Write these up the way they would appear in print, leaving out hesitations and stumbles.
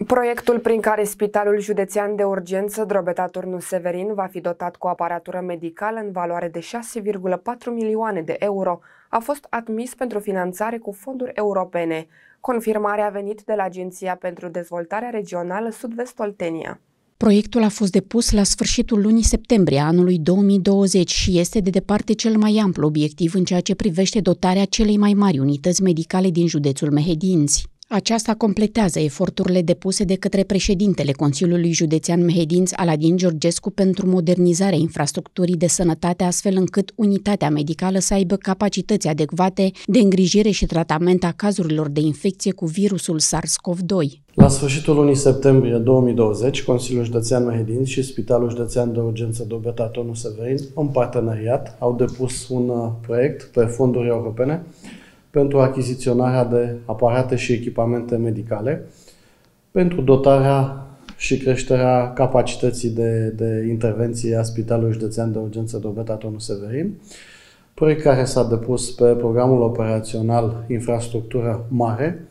Proiectul prin care Spitalul Județean de Urgență Drobeta Turnu Severin va fi dotat cu aparatură medicală în valoare de 6,4 milioane de euro a fost admis pentru finanțare cu fonduri europene. Confirmarea a venit de la Agenția pentru Dezvoltarea Regională Sud-Vest Oltenia. Proiectul a fost depus la sfârșitul lunii septembrie anului 2020 și este de departe cel mai amplu obiectiv în ceea ce privește dotarea celei mai mari unități medicale din județul Mehedinți. Aceasta completează eforturile depuse de către președintele Consiliului Județean Mehedinți, Aladin Georgescu, pentru modernizarea infrastructurii de sănătate, astfel încât unitatea medicală să aibă capacități adecvate de îngrijire și tratament a cazurilor de infecție cu virusul SARS-CoV-2. La sfârșitul lunii septembrie 2020, Consiliul Județean Mehedinți și Spitalul Județean de Urgență Drobeta Turnu Severin, în parteneriat, au depus un proiect pe fonduri europene pentru achiziționarea de aparate și echipamente medicale, pentru dotarea și creșterea capacității de intervenție a Spitalului Județean de Urgență Drobeta Turnu Severin, proiect care s-a depus pe programul operațional Infrastructură Mare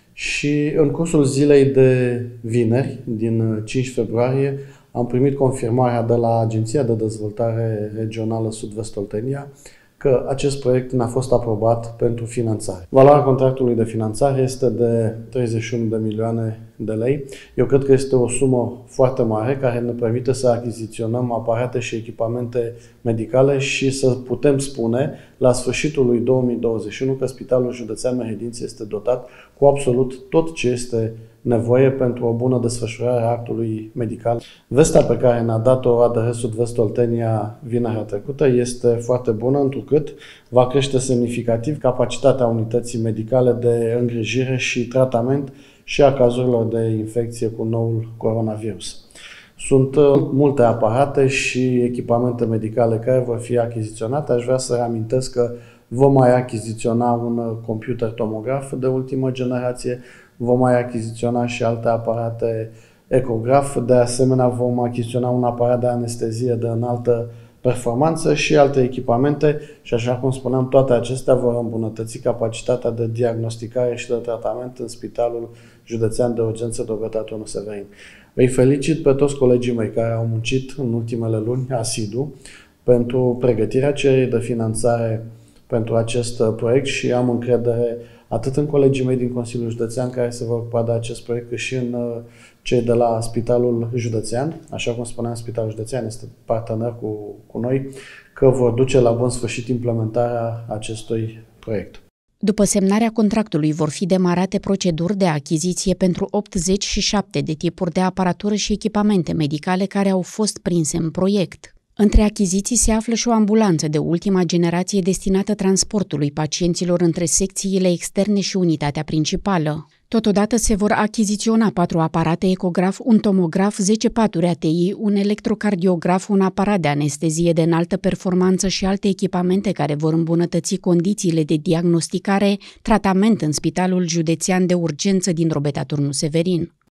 și în cursul zilei de vineri, din 5 februarie, am primit confirmarea de la Agenția de Dezvoltare Regională Sud-Vest Oltenia că acest proiect ne-a fost aprobat pentru finanțare. Valoarea contractului de finanțare este de 31 de milioane de lei. Eu cred că este o sumă foarte mare care ne permite să achiziționăm aparate și echipamente medicale și să putem spune la sfârșitul lui 2021 că Spitalul Județean Mehedinți este dotat cu absolut tot ce este nevoie pentru o bună desfășurare a actului medical. Vestea pe care ne-a dat-o ADR Sud-Vest Oltenia vinerea trecută este foarte bună, întrucât va crește semnificativ capacitatea unității medicale de îngrijire și tratament și a cazurilor de infecție cu noul coronavirus. Sunt multe aparate și echipamente medicale care vor fi achiziționate. Aș vrea să reamintesc că vom mai achiziționa un computer tomograf de ultimă generație, vom mai achiziționa și alte aparate ecograf, de asemenea vom achiziționa un aparat de anestezie de înaltă performanță și alte echipamente și, așa cum spuneam, toate acestea vor îmbunătăți capacitatea de diagnosticare și de tratament în Spitalul Județean de Urgență Drobeta Turnu Severin. Îi felicit pe toți colegii mei care au muncit în ultimele luni asidu pentru pregătirea cererii de finanțare pentru acest proiect și am încredere atât în colegii mei din Consiliul Județean care se vor ocupa de acest proiect, cât și în cei de la Spitalul Județean. Așa cum spuneam, Spitalul Județean este partener cu noi, că vor duce la bun sfârșit implementarea acestui proiect. După semnarea contractului vor fi demarate proceduri de achiziție pentru 87 de tipuri de aparatură și echipamente medicale care au fost prinse în proiect. Între achiziții se află și o ambulanță de ultima generație destinată transportului pacienților între secțiile externe și unitatea principală. Totodată se vor achiziționa 4 aparate ecograf, un tomograf, 10 paturi ATI, un electrocardiograf, un aparat de anestezie de înaltă performanță și alte echipamente care vor îmbunătăți condițiile de diagnosticare, tratament în Spitalul Județean de Urgență din Drobeta Turnu Severin.